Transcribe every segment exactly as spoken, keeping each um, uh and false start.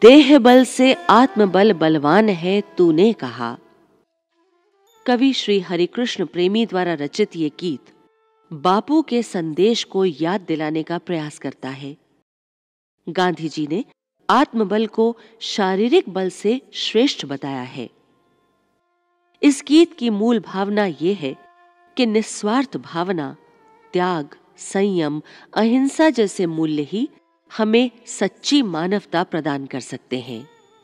देह बल से आत्मबल बलवान है तूने कहा। कवि श्री हरिकृष्ण प्रेमी द्वारा रचित ये गीत बापू के संदेश को याद दिलाने का प्रयास करता है। गांधी जी ने आत्मबल को शारीरिक बल से श्रेष्ठ बताया है। इस गीत की मूल भावना यह है कि निस्वार्थ भावना, त्याग, संयम, अहिंसा जैसे मूल्य ही हमें सच्ची मानवता प्रदान कर सकते हैं।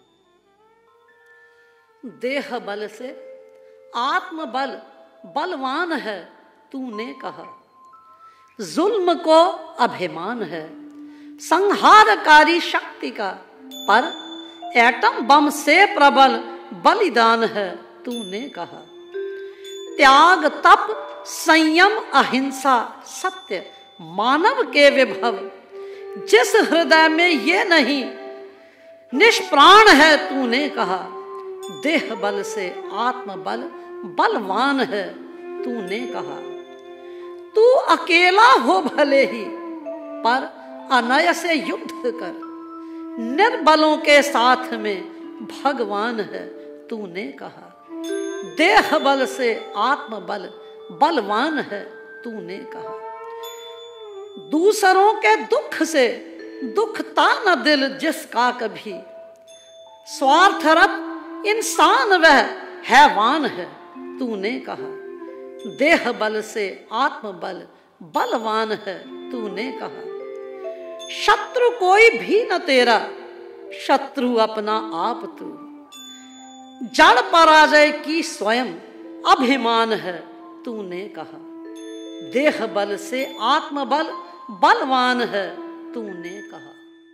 देह बल से आत्मबल बलवान है तूने कहा। जुल्म को अभिमान है संहारकारी शक्ति का, पर एटम बम से प्रबल बलिदान है तूने कहा। त्याग, तप, संयम, अहिंसा, सत्य मानव के विभव, जिस हृदय में ये नहीं निष्प्राण है तूने कहा। देह बल से आत्मबल बलवान है तूने कहा। तू अकेला हो भले ही, पर अनय से युद्ध कर, निर्बलों के साथ में भगवान है तूने कहा। देह बल से आत्मबल बलवान है तूने कहा। दूसरों के दुख से दुखता न दिल जिसका कभी, स्वार्थरत इंसान वह हैवान है तूने कहा। देह बल से आत्मबल बलवान है तूने कहा। शत्रु कोई भी न तेरा, शत्रु अपना आप तू, जड़ पराजय की स्वयं अभिमान है तूने कहा। देह बल से आत्मबल बलवान है तूने कहा।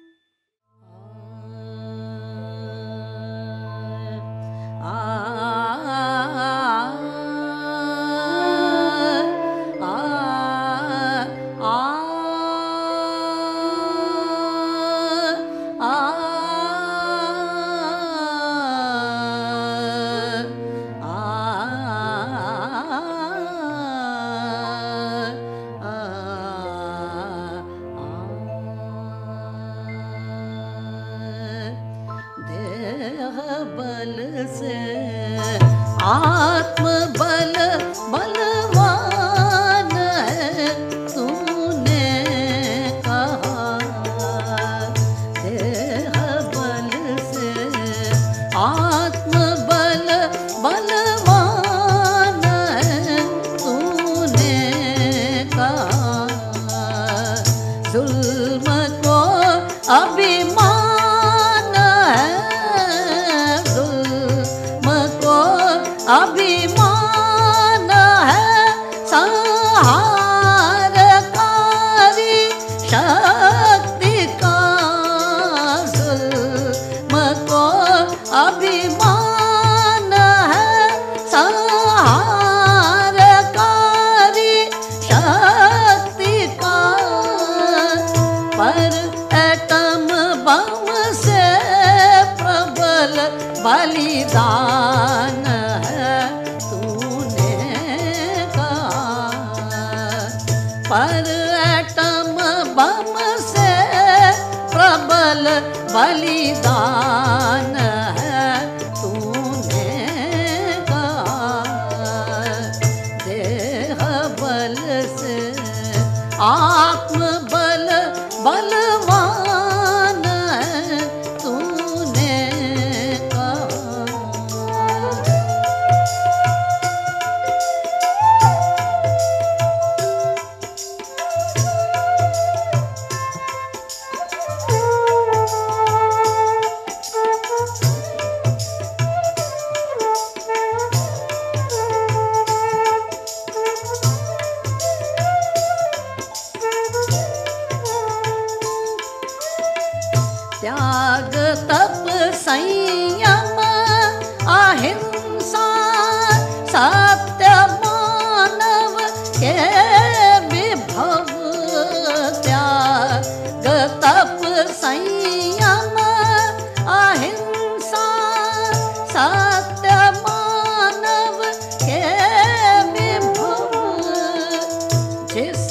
आ, आ, आ, आ, आत्मबल बलवान है तूने कहा। देह बल से आत्मबल बलवान है तूने कहा। जुल्म को अभिमान है, अभिमान है संहारकारी शक्ति का। जुल्म को अभिमान है संहारकारी शक्ति का, पर एटम बम से प्रबल बलिदान पर एटम बम से प्रबल बलिदान है तूने कहा। देह बल से आत्मबल बलवान है तूने कहा। त्याग, तप, संयम, अहिंसा, सत्य मानव के विभव। त्याग, तप, संयम, अहिंसा, सत्य मानव के विभव। जिस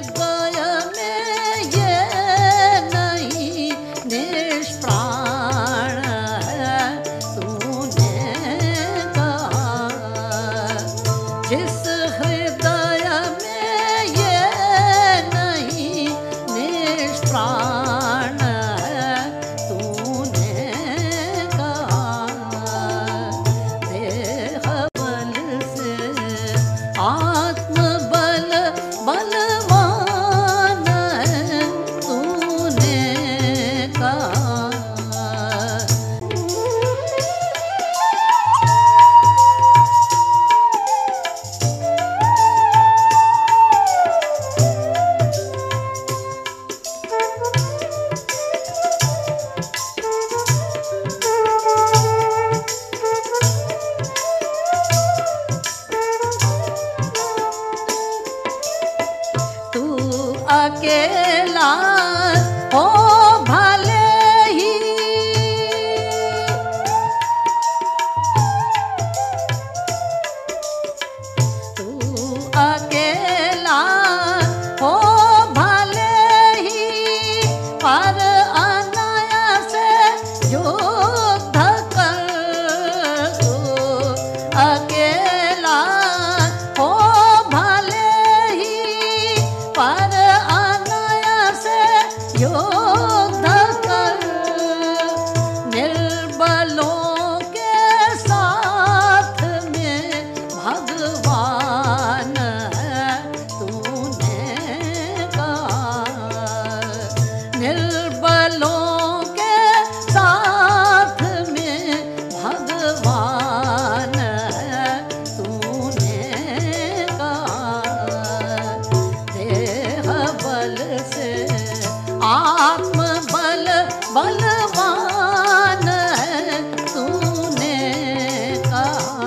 हृदय में ये नहीं निष्प्राण अकेला हो भले ही पर अनय से युद्ध कर, निर्बलों के साथ में भगवान है तूने कहा। निर्बलों के साथ में भगवान है तूने कहा। देह बल से आत्म बल बलवान है तूने कहा।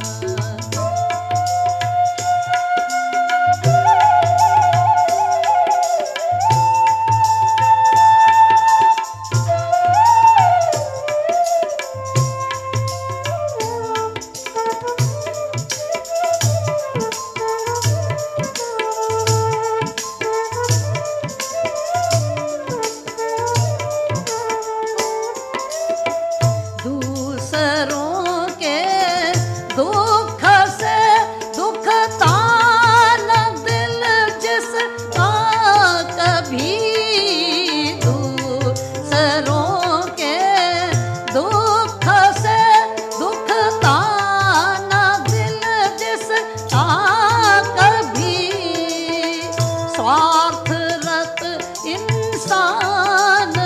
दूसरों के दुख से दुखता न दिल जिसका कभी, दूसरों के दुख से दुखता न दिल जिसका कभी, स्वार्थ रत इंसान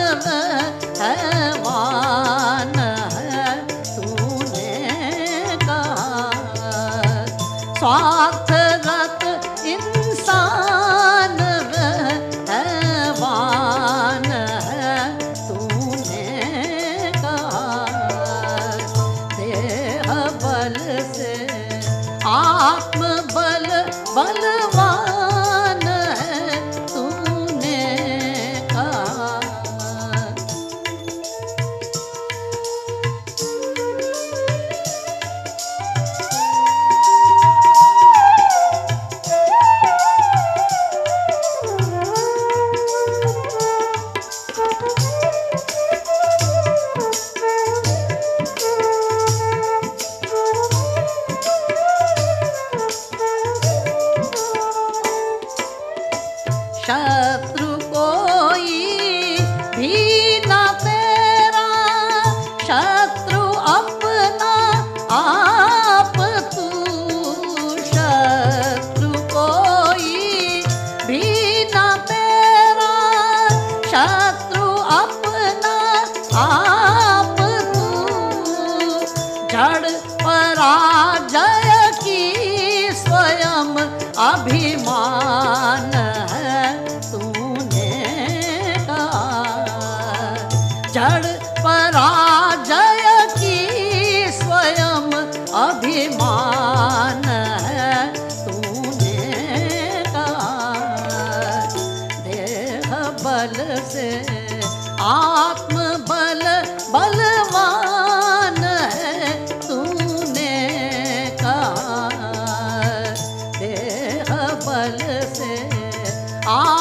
हैवान है तूने कहा। स्वार्थ रत इंसान हैवान है तूने कहा। देह बल से आत्म बल बलवान है तूने कहा। शत्रु कोई भी न तेरा, शत्रु अपना आप तू। शत्रु कोई भी न तेरा, शत्रु अपना आप तू। जड़ पराजय की स्वयं अभिमान है तूने कहा। जड़ पराजय की स्वयं अभिमान है तूने कहा। देह बल से आत्म बल बलवान है तूने कहा। देह बल से आ